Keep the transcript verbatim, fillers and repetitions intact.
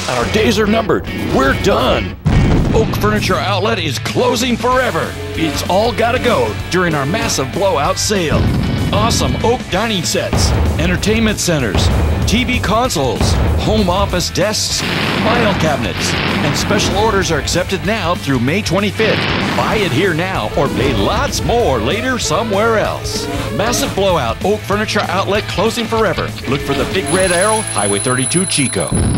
Our days are numbered. We're done. Oak Furniture Outlet is closing forever. It's all gotta go during our massive blowout sale. Awesome oak dining sets, entertainment centers, T V consoles, home office desks, file cabinets, and special orders are accepted now through May twenty-fifth. Buy it here now or pay lots more later somewhere else. Massive blowout Oak Furniture Outlet closing forever. Look for the big red arrow, Highway thirty-two Chico.